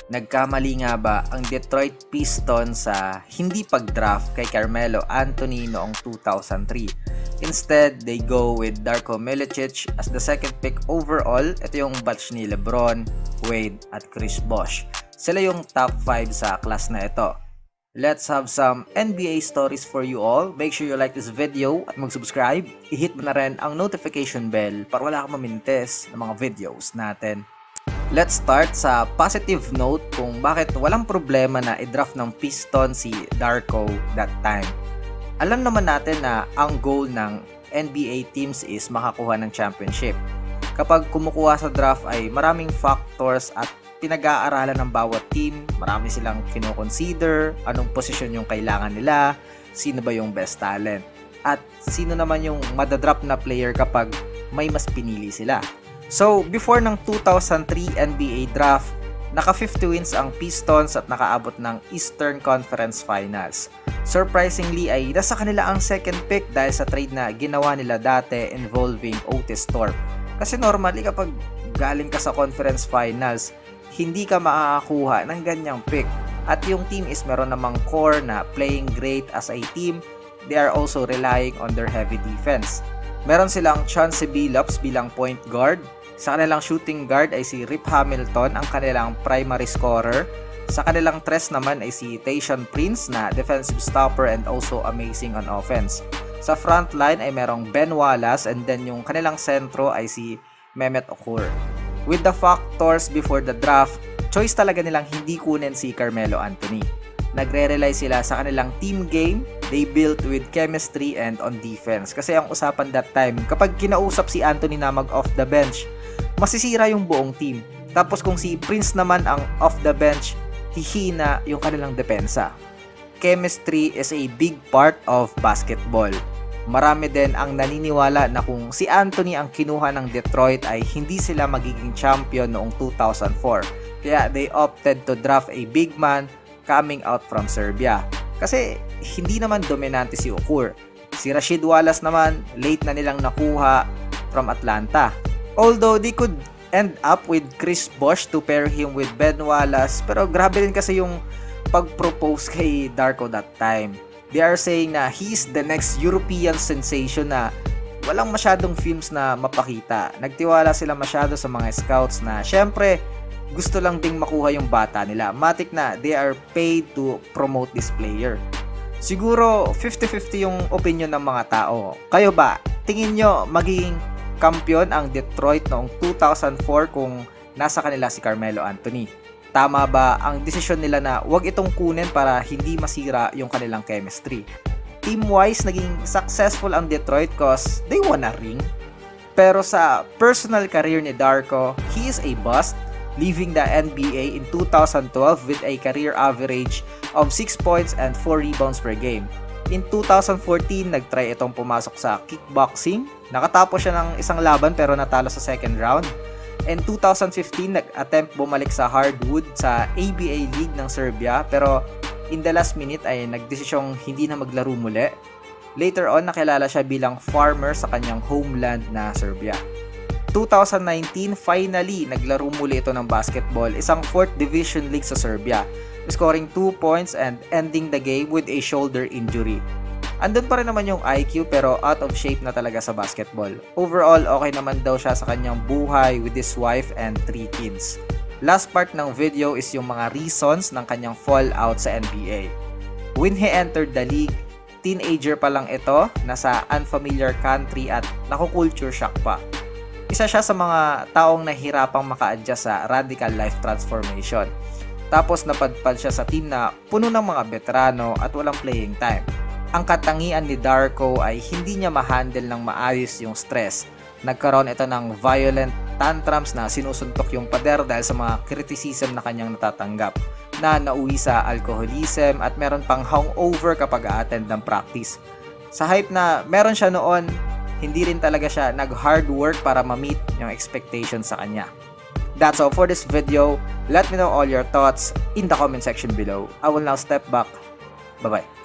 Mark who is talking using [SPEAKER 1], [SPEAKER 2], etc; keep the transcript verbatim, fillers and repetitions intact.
[SPEAKER 1] Nagkamali nga ba ang Detroit Pistons sa hindi pag-draft kay Carmelo Anthony noong two thousand three? Instead, they go with Darko Milicic as the second pick overall. Ito yung batch ni LeBron, Wade at Chris Bosh. Sila yung top five sa class na ito. Let's have some N B A stories for you all. Make sure you like this video at mag-subscribe. I-hit mo na rin ang notification bell para wala kang mamintes ng mga videos natin. Let's start sa positive note kung bakit walang problema na i-draft ng Pistons si Darko that time. Alam naman natin na ang goal ng N B A teams is makakuha ng championship. Kapag kumukuha sa draft ay maraming factors at pinag-aaralan ng bawat team. Marami silang kino-consider, anong posisyon yung kailangan nila, sino ba yung best talent, at sino naman yung madadraft na player kapag may mas pinili sila. So, before ng two thousand three N B A draft, naka fifty wins ang Pistons at nakaabot ng Eastern Conference Finals. Surprisingly ay nasa kanila ang second pick dahil sa trade na ginawa nila dati involving Otis Thorpe. Kasi normally kapag galing ka sa Conference Finals, hindi ka makakakuha ng ganyang pick. At yung team is meron namang core na playing great as a team. They are also relying on their heavy defense. Meron silang Chauncey Billups bilang point guard. Sa kanilang shooting guard ay si Rip Hamilton, ang kanilang primary scorer. Sa kanilang tres naman ay si Tayshaun Prince na defensive stopper and also amazing on offense. Sa front line ay merong Ben Wallace and then yung kanilang sentro ay si Mehmet Okur. With the factors before the draft, choice talaga nilang hindi kunin si Carmelo Anthony. Nagre-rely sila sa kanilang team game, they built with chemistry and on defense. Kasi ang usapan that time, kapag kinausap si Anthony na mag-off the bench, masisira yung buong team. Tapos kung si Prince naman ang off the bench, hihina yung kanilang depensa. Chemistry is a big part of basketball. Marami din ang naniniwala na kung si Anthony ang kinuha ng Detroit ay hindi sila magiging champion noong two thousand four. Kaya they opted to draft a big man coming out from Serbia. Kasi hindi naman dominante si Okur. Si Rasheed Wallace naman, late na nilang nakuha from Atlanta. Although they could end up with Chris Bosh to pair him with Ben Wallace, pero grabe rin kasi yung pag-propose kay Darko that time. They are saying na he's the next European sensation na walang masyadong films na mapakita. Nagtiwala sila masyado sa mga scouts na syempre gusto lang ding makuha yung bata nila. Matik na they are paid to promote this player. Siguro fifty fifty yung opinion ng mga tao. Kayo ba? Tingin nyo magiging kampiyon ang Detroit noong two thousand four kung nasa kanila si Carmelo Anthony? Tama ba ang desisyon nila na wag itong kunin para hindi masira yung kanilang chemistry? Team-wise, naging successful ang Detroit cause they won a ring. Pero sa personal career ni Darko, he is a bust, leaving the N B A in two thousand twelve with a career average of six points and four rebounds per game. In two thousand fourteen, nagtry itong pumasok sa kickboxing. Nakatapos siya ng isang laban pero natalo sa second round. In two thousand fifteen, nag-attempt bumalik sa hardwood sa A B A League ng Serbia pero in the last minute ay nagdesisyong hindi na maglaro muli. Later on, nakilala siya bilang farmer sa kanyang homeland na Serbia. two thousand nineteen, finally, naglaro muli ito ng basketball, isang fourth division league sa Serbia, scoring two points and ending the game with a shoulder injury. Andun pa rin naman yung I Q pero out of shape na talaga sa basketball. Overall, okay naman daw siya sa kanyang buhay with his wife and three kids. Last part ng video is yung mga reasons ng kanyang fallout sa N B A. When he entered the league, teenager pa lang ito, nasa unfamiliar country at naku-culture shock pa. Isa siya sa mga taong nahihirapang maka-adjust sa radical life transformation. Tapos napadpad siya sa team na puno ng mga veterano at walang playing time. Ang katangian ni Darko ay hindi niya ma-handle ng maayos yung stress. Nagkaroon ito ng violent tantrums na sinusuntok yung pader dahil sa mga criticism na kanyang natatanggap, na nauwi sa alcoholism at meron pang hangover kapag a-attend ng practice. Sa hype na meron siya noon, hindi rin talaga siya nag-hard work para ma-meet yung expectations sa kanya. That's all for this video. Let me know all your thoughts in the comment section below. I will now step back. Bye-bye.